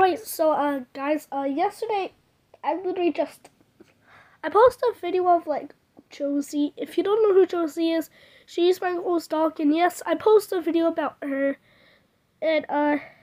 Alright, so guys, yesterday I literally I posted a video of like Josie. If you don't know who Josie is, she's my oldest dog, and yes, I posted a video about her. And